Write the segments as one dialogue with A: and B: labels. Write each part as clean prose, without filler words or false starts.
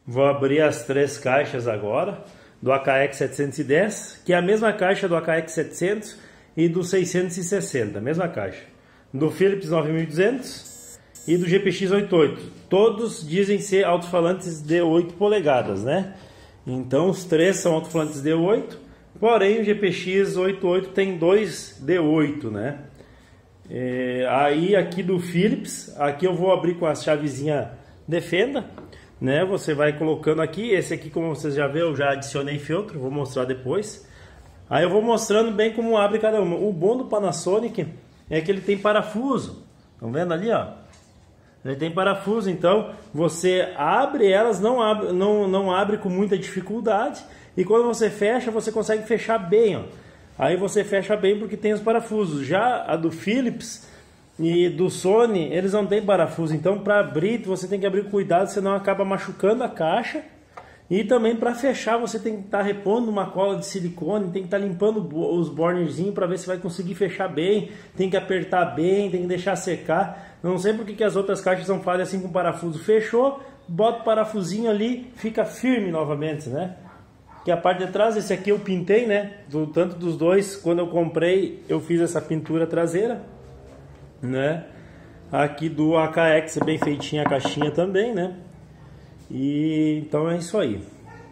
A: Vou abrir as 3 caixas agora do AKX 710, que é a mesma caixa do AKX 700 e do 660, a mesma caixa. Do Philips 9200 e do GPX 88. Todos dizem ser alto-falantes de 8 polegadas, né? Então os 3 são alto-falantes de 8, porém o GPX 88 tem 2 de 8, né? Aí aqui do Philips, aqui eu vou abrir com a chavezinha de fenda, né? Você vai colocando aqui, esse aqui, como vocês já viram, eu já adicionei feltro, vou mostrar depois. Aí eu vou mostrando bem como abre cada uma. O bom do Panasonic é que ele tem parafuso, estão vendo ali, ó? Ele tem parafuso, então você abre elas, não abre com muita dificuldade, e quando você fecha, você consegue fechar bem, ó. Aí você fecha bem porque tem os parafusos. Já a do Philips e do Sony, eles não tem parafuso. Então para abrir, você tem que abrir com cuidado, senão acaba machucando a caixa. E também para fechar, você tem que estar repondo uma cola de silicone, tem que estar limpando os bornerzinhos para ver se vai conseguir fechar bem. Tem que apertar bem, tem que deixar secar. Não sei porque que as outras caixas não fazem assim com parafuso. Fechou, bota o parafusinho ali, fica firme novamente, né? Que a parte de trás, esse aqui eu pintei, né? Tanto dos dois, quando eu comprei, eu fiz essa pintura traseira, né? Aqui do AKX é bem feitinha a caixinha também, né? E então é isso aí.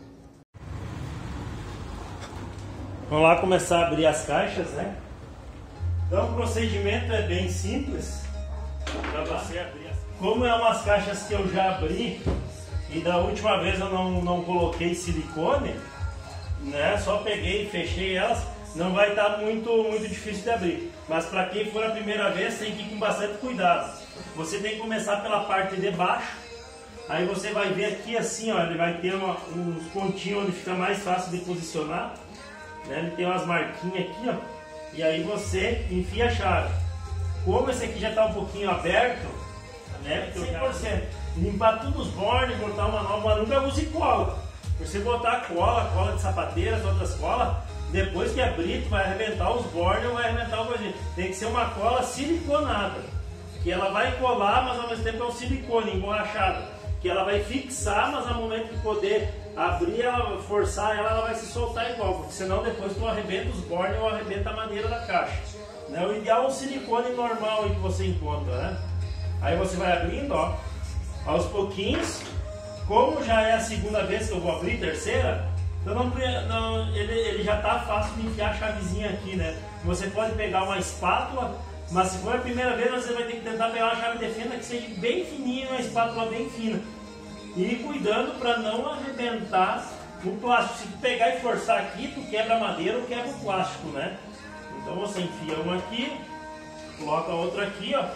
A: Vamos lá começar a abrir as caixas, né? Então o procedimento é bem simples para você abrir. Como é umas caixas que eu já abri e da última vez eu não coloquei silicone, né? Só peguei e fechei elas, não vai estar muito difícil de abrir. Mas para quem for a primeira vez, tem que ir com bastante cuidado. Você tem que começar pela parte de baixo. Aí você vai ver aqui assim, ó, ele vai ter uns pontinhos onde fica mais fácil de posicionar, né? Ele tem umas marquinhas aqui, ó. E aí você enfia a chave. Como esse aqui já está um pouquinho aberto, né? 100%. Limpar todos os bornes, botar uma nova, nunca use cola. Você botar cola de sapateiras, outras colas, depois que abrir, tu vai arrebentar os bornes ou vai arrebentar o coisinho. Tem que ser uma cola siliconada, que ela vai colar, mas ao mesmo tempo é um silicone emborrachado, que ela vai fixar, mas ao momento de poder abrir, ela forçar ela vai se soltar igual, porque senão depois tu arrebenta os bornes ou arrebenta a madeira da caixa, né? O ideal é um silicone normal aí que você encontra, né? Aí você vai abrindo, ó, aos pouquinhos. Como já é a segunda vez que eu vou abrir, terceira, então ele já está fácil de enfiar a chavezinha aqui, né? Você pode pegar uma espátula, mas se for a primeira vez, você vai ter que tentar pegar uma chave de fenda que seja bem fininha, uma espátula bem fina. E cuidando para não arrebentar o plástico. Se tu pegar e forçar aqui, tu quebra a madeira ou quebra o plástico, né? Então você enfia uma aqui, coloca a outra aqui, ó.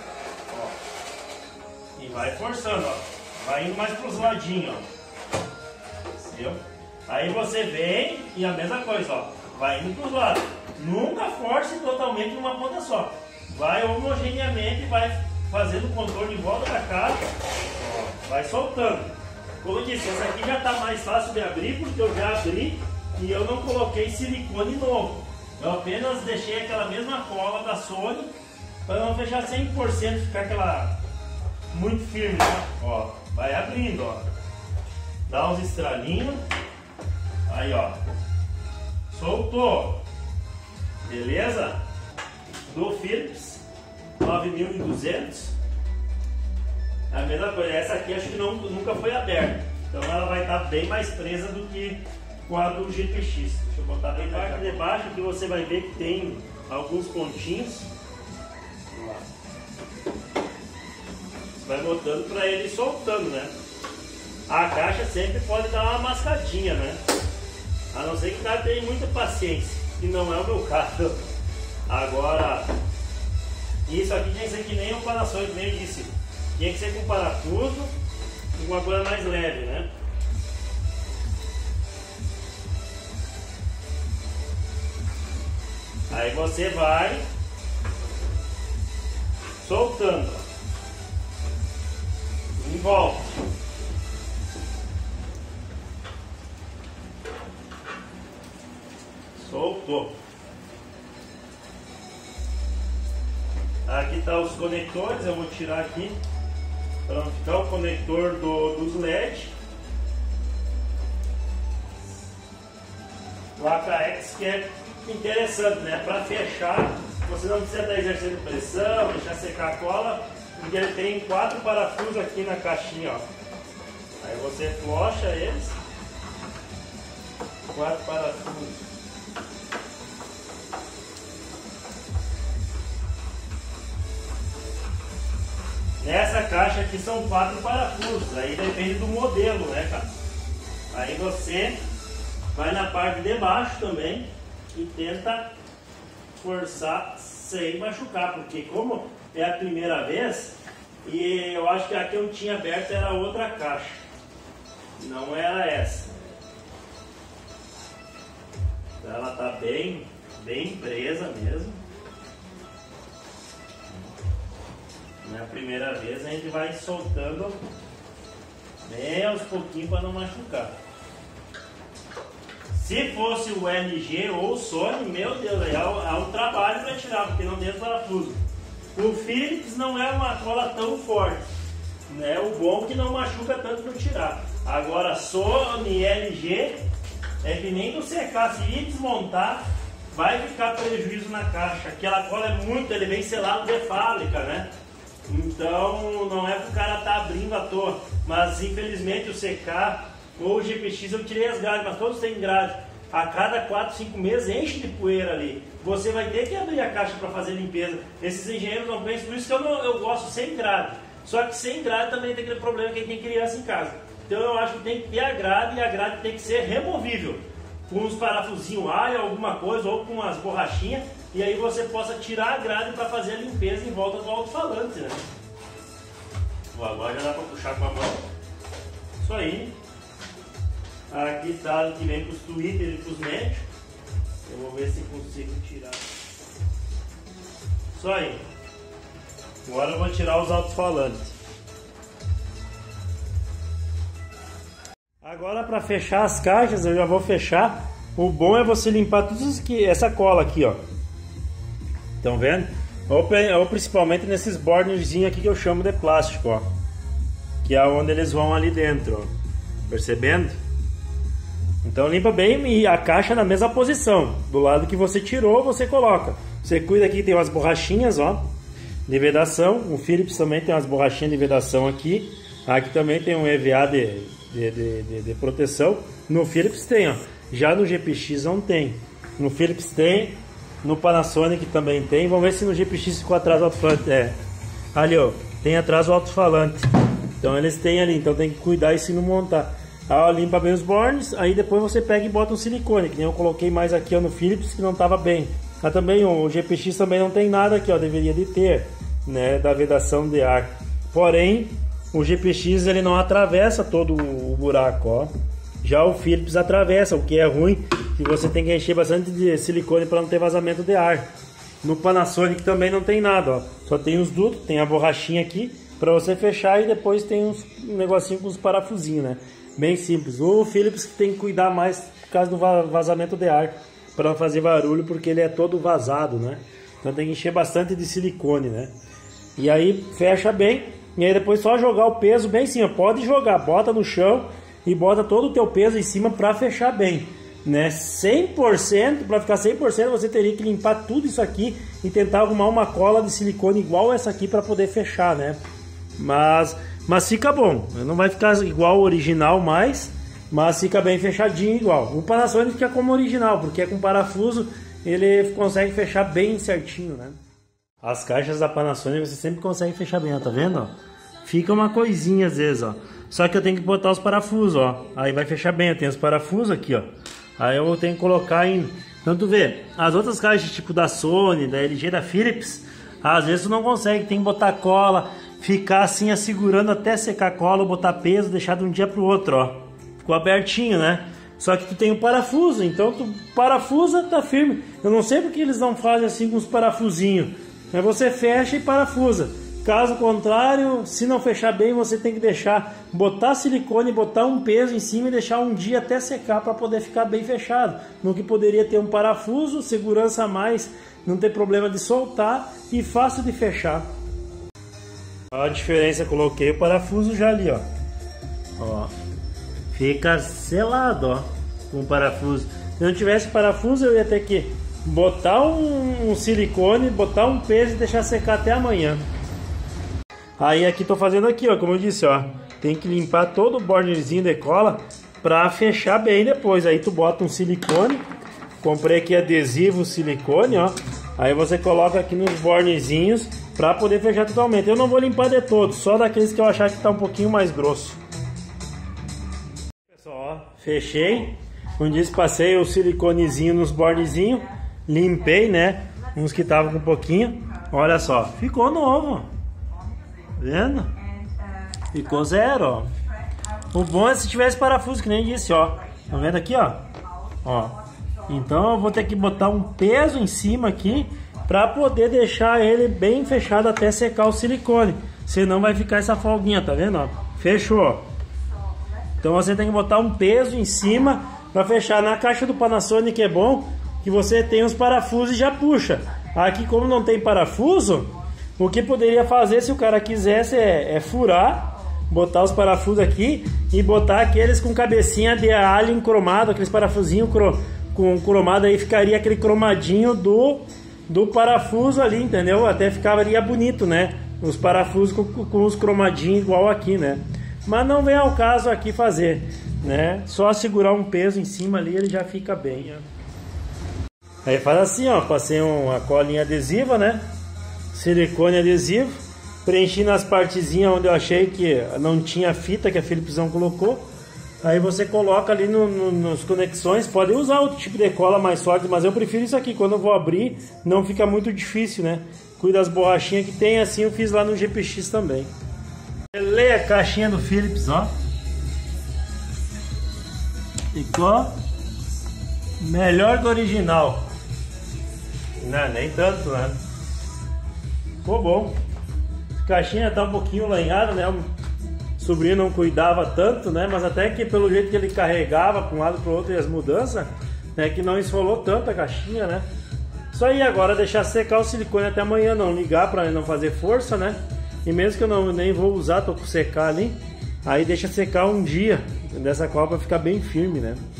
A: E vai forçando, ó. Vai indo mais para os ladinhos, ó. Entendeu? Aí você vem e a mesma coisa, ó. Vai indo para os lados. Nunca force totalmente numa ponta só. Vai homogeneamente, vai fazendo o contorno em volta da caixa. Ó, vai soltando. Como eu disse, essa aqui já está mais fácil de abrir, porque eu já abri e eu não coloquei silicone novo. Eu apenas deixei aquela mesma cola da Sony para não fechar 100%, ficar aquela muito firme, né? Ó, vai abrindo, ó. Dá uns estralinhos. Aí, ó. Soltou. Beleza? Do Philips 9200. A mesma coisa. Essa aqui acho que nunca foi aberta. Então ela vai estar bem mais presa do que com a do GPX. Deixa eu botar bem parte de baixo que você vai ver que tem alguns pontinhos. Vai botando para ele soltando, né? A caixa sempre pode dar uma mascadinha, né? A não ser que o cara tenha muita paciência, que não é o meu caso. Agora, isso aqui tinha que ser que nem o Panasonic, nem eu disse. Tinha que ser com parafuso e uma coisa mais leve, né? Aí você vai soltando, ó. Em volta. Soltou. Aqui tá os conectores, eu vou tirar aqui para não ficar o conector dos LED o AKX, que é interessante, né? Para fechar, você não precisa estar exercendo pressão, deixar secar a cola, porque ele tem 4 parafusos aqui na caixinha, ó. Aí você flocha eles, 4 parafusos. Nessa caixa aqui são 4 parafusos, aí depende do modelo, né, cara? Aí você vai na parte de baixo também e tenta forçar sem machucar, porque como é a primeira vez, e eu acho que a que eu tinha aberta era outra caixa, não era essa. Ela tá bem presa mesmo. Na primeira vez a gente vai soltando bem aos pouquinhos para não machucar. Se fosse o LG ou o Sony, meu Deus, aí é um trabalho para tirar, porque não tem parafuso. O Philips não é uma cola tão forte, né? O bom é que não machuca tanto para tirar. Agora Sony, LG, é que nem do secar, se ir desmontar, vai ficar prejuízo na caixa. Aquela cola é muito, ele vem selado de fábrica, né? Então não é para o cara estar abrindo à toa, mas infelizmente o CK ou o GPX eu tirei as grades, mas todos têm grade. A cada 4, 5 meses enche de poeira ali. Você vai ter que abrir a caixa para fazer limpeza. Esses engenheiros não pensam, por isso que eu gosto sem grade. Só que sem grade também tem aquele problema que tem criança em casa. Então eu acho que tem que ter a grade, e a grade tem que ser removível. Com uns parafusinhos A, alguma coisa, ou com umas borrachinhas. E aí você possa tirar a grade para fazer a limpeza em volta do alto-falante, né? Agora já dá para puxar com a mão. Isso aí. Aqui está que vem para os tweeters e para os médicos. Eu vou ver se consigo tirar. Isso aí. Agora eu vou tirar os alto-falantes. Agora para fechar as caixas, eu já vou fechar. O bom é você limpar tudo isso que essa cola aqui, ó. Estão vendo? Ou principalmente nesses borderzinhos aqui que eu chamo de plástico, ó. Que é onde eles vão ali dentro, ó. Percebendo? Então limpa bem e a caixa na mesma posição. Do lado que você tirou, você coloca. Você cuida aqui, tem umas borrachinhas, ó, de vedação. O Philips também tem umas borrachinhas de vedação aqui. Aqui também tem um EVA de proteção. No Philips tem, ó. Já no GPX não tem. No Philips tem. No Panasonic também tem. Vamos ver se no GPX ficou atrás do alto-falante. É. Ali, ó. Tem atrás o alto-falante. Então eles têm ali. Então tem que cuidar e se não montar. Aí, limpa bem os bornes. Aí depois você pega e bota um silicone. Que nem eu coloquei mais aqui, ó, no Philips, que não estava bem. Mas também o GPX também não tem nada aqui, ó. Deveria de ter, né? Da vedação de ar. Porém, o GPX ele não atravessa todo o buraco, ó. Já o Philips atravessa, o que é ruim, que você tem que encher bastante de silicone para não ter vazamento de ar. No Panasonic também não tem nada, ó. Só tem os dutos, tem a borrachinha aqui para você fechar e depois tem um negocinho com os parafusinhos, né? Bem simples. O Philips tem que cuidar mais por causa do vazamento de ar, para não fazer barulho, porque ele é todo vazado, né? Então tem que encher bastante de silicone, né? E aí fecha bem, e aí depois só jogar o peso bem em cima. Pode jogar, bota no chão e bota todo o teu peso em cima para fechar bem, né? 100%, para ficar 100% você teria que limpar tudo isso aqui e tentar arrumar uma cola de silicone igual essa aqui para poder fechar, né? Mas fica bom, não vai ficar igual o original mais, mas fica bem fechadinho igual. O Panasonic fica como original, porque é com parafuso, ele consegue fechar bem certinho, né? As caixas da Panasonic você sempre consegue fechar bem, ó, tá vendo? Ó? Fica uma coisinha às vezes, ó. Só que eu tenho que botar os parafusos, ó. Aí vai fechar bem, eu tenho os parafusos aqui, ó. Aí eu tenho que colocar ainda. Então tu vê, as outras caixas tipo da Sony, da LG, da Philips, às vezes tu não consegue, tem que botar cola, ficar assim segurando até secar a cola, botar peso, deixar de um dia pro outro, ó. Ficou abertinho, né? Só que tu tem o parafuso, então tu parafusa, tá firme. Eu não sei porque eles não fazem assim com os parafusinhos. Aí você fecha e parafusa. Caso contrário, se não fechar bem, você tem que deixar, botar silicone, botar um peso em cima e deixar um dia até secar para poder ficar bem fechado. No que poderia ter um parafuso, segurança a mais, não ter problema de soltar e fácil de fechar. Olha a diferença, coloquei o parafuso já ali, ó. Ó, fica selado, ó, com o parafuso. Se não tivesse parafuso, eu ia ter que botar um silicone, botar um peso e deixar secar até amanhã. Aí aqui tô fazendo aqui, ó, como eu disse, ó, tem que limpar todo o borderzinho de cola pra fechar bem depois. Aí tu bota um silicone, comprei aqui adesivo silicone, ó. Aí você coloca aqui nos bornezinhos pra poder fechar totalmente. Eu não vou limpar de todos, só daqueles que eu achar que tá um pouquinho mais grosso. Pessoal, ó, fechei. Como disse, passei o siliconezinho nos bornezinhos, limpei, né? Uns que estavam com um pouquinho. Olha só, ficou novo. Tá vendo? Ficou zero, ó. O bom é se tivesse parafuso, que nem disse, ó. Tá vendo aqui, ó? Ó. Então eu vou ter que botar um peso em cima aqui para poder deixar ele bem fechado até secar o silicone. Senão vai ficar essa folguinha, tá vendo? Ó? Fechou. Então você tem que botar um peso em cima para fechar. Na caixa do Panasonic é bom que você tem os parafusos e já puxa. Aqui, como não tem parafuso, o que poderia fazer se o cara quisesse é furar, botar os parafusos aqui e botar aqueles com cabecinha de alien cromado, aqueles parafusinhos com cromado, aí ficaria aquele cromadinho do parafuso ali, entendeu? Até ficaria bonito, né? Os parafusos com os cromadinhos igual aqui, né? Mas não vem ao caso aqui fazer, né? Só segurar um peso em cima ali, ele já fica bem. Aí faz assim, ó, passei uma colinha adesiva, né? Silicone adesivo, preenchi nas partezinhas onde eu achei que não tinha fita, que a Philipsão colocou. Aí você coloca ali nas conexões. Pode usar outro tipo de cola mais forte, mas eu prefiro isso aqui. Quando eu vou abrir, não fica muito difícil, né? Cuida das borrachinhas que tem, assim eu fiz lá no GPX também. Lê a caixinha do Philips, ó. Ficou melhor do original. Não, nem tanto, né? Ficou bom. A caixinha tá um pouquinho lanhada, né? O sobrinho não cuidava tanto, né? Mas até que pelo jeito que ele carregava para um lado para o outro e as mudanças, né? Que não esfolou tanto a caixinha, né? Isso aí, agora deixar secar o silicone até amanhã, não ligar para não fazer força, né? E mesmo que eu nem vou usar, tô com secar ali, aí deixa secar um dia dessa cola para ficar bem firme, né?